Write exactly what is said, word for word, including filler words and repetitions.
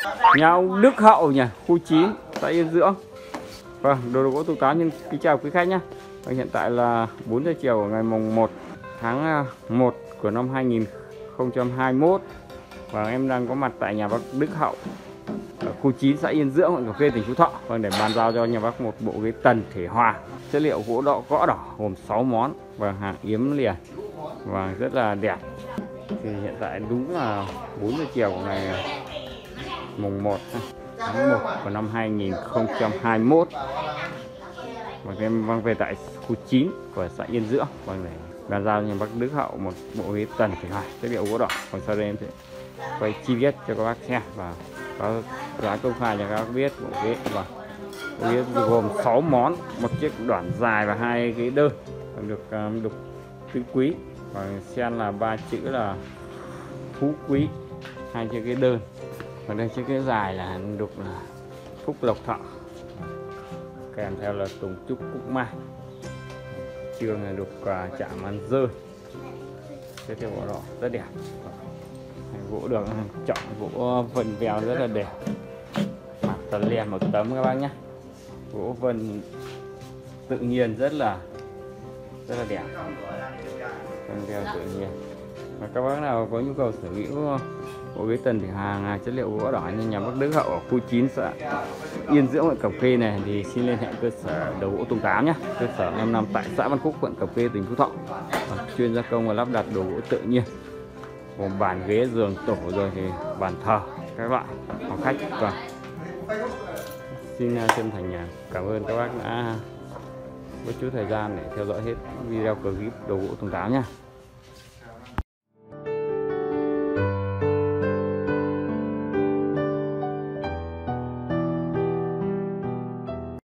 Nhà ông Đức Hậu nhỉ, khu chín, xã Yên Dưỡng. Vâng, đồ, đồ gỗ Tùng Tám. Nhưng kính chào quý khách nhé. Và hiện tại là bốn giờ chiều của ngày mùng một tháng một của năm hai nghìn không trăm hai mươi mốt. Và em đang có mặt tại nhà bác Đức Hậu ở khu chín, xã Yên Dưỡng, huyện Cẩm Khê, tỉnh Phú Thọ. Vâng, để bàn giao cho nhà bác một bộ ghế tần thể hòa, chất liệu gỗ đỏ gõ đỏ, gồm sáu món và hàng yếm liền và rất là đẹp. Thì hiện tại đúng là bốn giờ chiều của ngày mùng một tháng một của năm hai nghìn không trăm hai mươi mốt. Và em vâng về tại khu chín của xã Yên Dưỡng. Vâng, để bàn giao cho nhà bác Đức Hậu một bộ ghế tần thể hòa, chất liệu gỗ đỏ. Còn sau đây em sẽ quay chi tiết cho các bác xem và có giá công khai cho các bác biết bộ ghế. Và bộ ghế gồm sáu món, một chiếc đoạn dài và hai ghế đơn, được um, đục tứ quý và sen là ba chữ là phú quý, hai chiếc ghế đơn. Và đây chiếc ghế dài là đục là phúc lộc thọ, kèm theo là tùng trúc cúc mai, trường là đục uh, chạm ăn rơi, cái theo gỗ đỏ rất đẹp. Gỗ được chọn gỗ vân vèo rất là đẹp, mặt tần liền một tấm các bác nhé. Gỗ vân tự nhiên rất là rất là đẹp, vân vèo tự nhiên. Và các bác nào có nhu cầu sở hữu bộ ghế tần thể hàng chất liệu gỗ đỏ như nhà bác Đức Hậu ở khu chín, xã Yên Dưỡng, huyện Cẩm Khê này thì xin liên hệ cơ sở Đồ Gỗ Tùng Tám nhé. Cơ sở em nằm tại xã Văn Phúc, huyện Cẩm Khê, tỉnh Phú Thọ. Chuyên gia công và lắp đặt đồ gỗ tự nhiên, gồm bàn ghế, giường, tủ, rồi thì bàn thờ các loại phòng khách. Và xin chân thành cảm ơn các bác đã có chút thời gian để theo dõi hết video clip Đồ Gỗ Tùng Tám nha.